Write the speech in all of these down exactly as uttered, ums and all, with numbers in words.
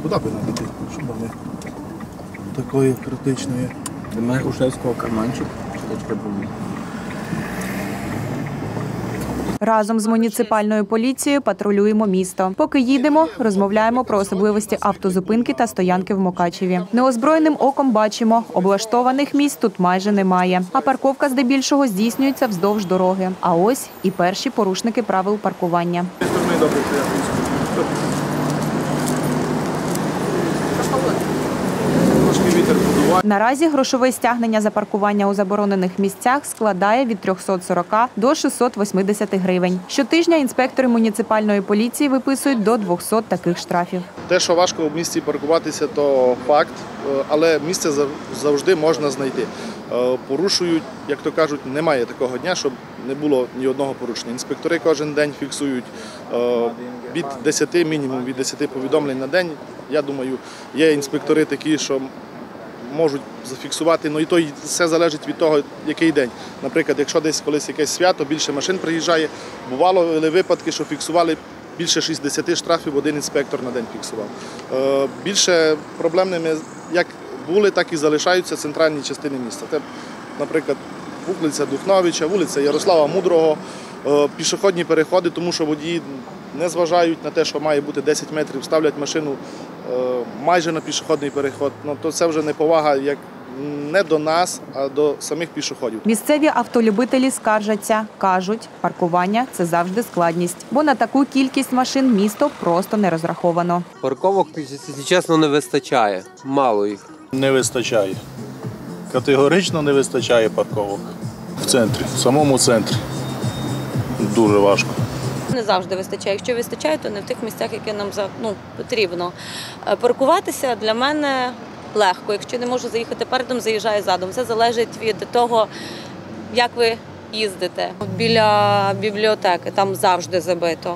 Куди би набити, щоб не такої критичної. Немає Грушевського карманчик, штучка була. Разом з муніципальною поліцією патрулюємо місто. Поки їдемо, розмовляємо про особливості автозупинки та стоянки в Мукачеві. Неозброєним оком бачимо, облаштованих місць тут майже немає. А парковка здебільшого здійснюється вздовж дороги. А ось і перші порушники правил паркування. Наразі грошове стягнення за паркування у заборонених місцях складає від трьохсот сорока до шестисот восьмидесяти гривень. Щотижня інспектори муніципальної поліції виписують до двохсот таких штрафів. Те, що важко в місті паркуватися, то факт, але місце завжди можна знайти. Порушують, як то кажуть, немає такого дня, щоб не було ні одного порушення. Інспектори кожен день фіксують від десяти, мінімум від десяти повідомлень на день. Я думаю, є інспектори такі, що можуть зафіксувати, ну і то все залежить від того, який день. Наприклад, якщо десь колись якесь свято, більше машин приїжджає, бувало випадки, що фіксували більше шістдесяти штрафів, один інспектор на день фіксував. Більше проблемними як були, так і залишаються центральні частини міста. Це, наприклад, вулиця Духновича, вулиця Ярослава Мудрого, пішохідні переходи, тому що водії не зважають на те, що має бути десять метрів, ставлять машину майже на пішохідний переход. Ну, то це вже неповага як не до нас, а до самих пішоходів. Місцеві автолюбителі скаржаться. Кажуть, паркування – це завжди складність, бо на таку кількість машин місто просто не розраховано. Парковок, чесно, не вистачає. Мало їх. Не вистачає. Категорично не вистачає парковок. В центрі, в самому центрі. Дуже важко. Не завжди вистачає. Якщо вистачає, то не в тих місцях, які нам ну, потрібно. Паркуватися для мене легко. Якщо не можу заїхати передом, заїжджаю задом. Це залежить від того, як ви їздите. Біля бібліотеки там завжди забито.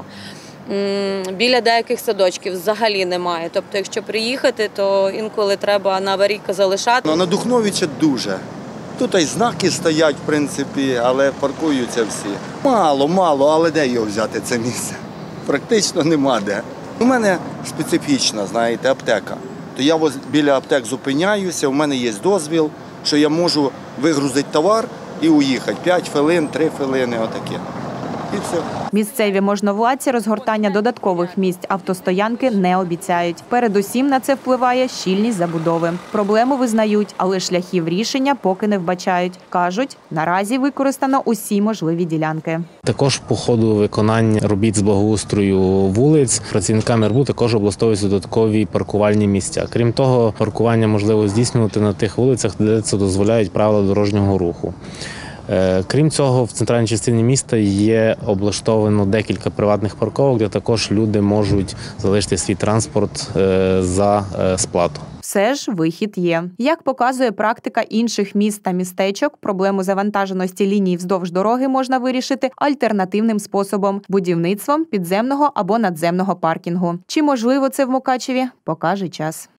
Біля деяких садочків взагалі немає. Тобто, якщо приїхати, то інколи треба на аварійку залишати. На Духновича дуже. Тут і знаки стоять, в принципі, але паркуються всі. Мало, мало, але де його взяти, це місце? Практично нема де. У мене специфічна, знаєте, аптека. То я біля аптек зупиняюся, у мене є дозвіл, що я можу вигрузити товар і уїхати. П'ять хвилин, три хвилини, отаке. І все. Місцеві можновладці розгортання додаткових місць автостоянки не обіцяють. Передусім на це впливає щільність забудови. Проблему визнають, але шляхів рішення поки не вбачають. Кажуть, наразі використано усі можливі ділянки. Також по ходу виконання робіт з благоустрою вулиць працівниками РБУ також облаштовуються додаткові паркувальні місця. Крім того, паркування можливо здійснювати на тих вулицях, де це дозволяють правила дорожнього руху. Крім цього, в центральній частині міста є облаштовано декілька приватних парковок, де також люди можуть залишити свій транспорт за сплату. Все ж вихід є. Як показує практика інших міст та містечок, проблему завантаженості ліній вздовж дороги можна вирішити альтернативним способом – будівництвом підземного або надземного паркінгу. Чи можливо це в Мукачеві – покаже час.